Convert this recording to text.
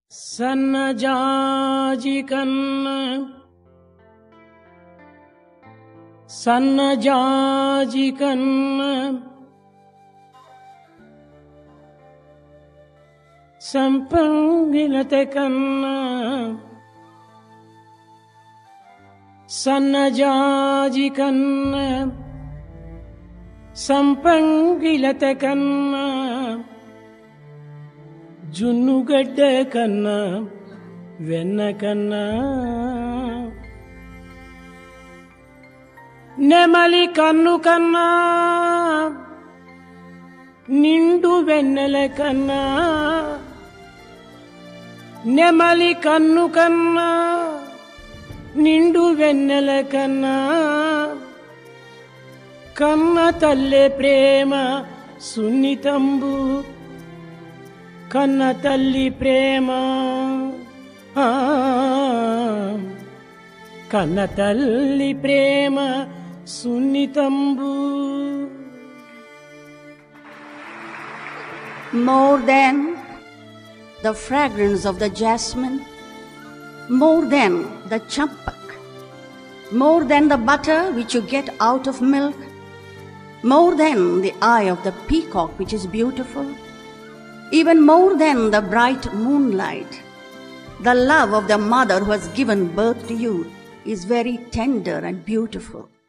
సన్నజాజి కన్న సంపంగిలతే కన్నా సన్నజాజి కన్న సంపంగిలతే కన్నా జున్నుగడ్డ కన్నా వెన్న కన్నా నెమలి కన్ను కన్నా నిండు వెన్నెల కన్నా నెమలి కన్ను కన్నా నిండు వెన్నెల కన్నా కన్న తల్లే ప్రేమ సున్నితంబు కన్న తల్లి ప్రేమ కన్న తల్లి ప్రేమ సున్నితంబు. More than the fragrance of the jasmine, more than the champak, more than the butter which you get out of milk, more than the eye of the peacock which is beautiful, even more than the bright moonlight, the love of the mother who has given birth to you is very tender and beautiful.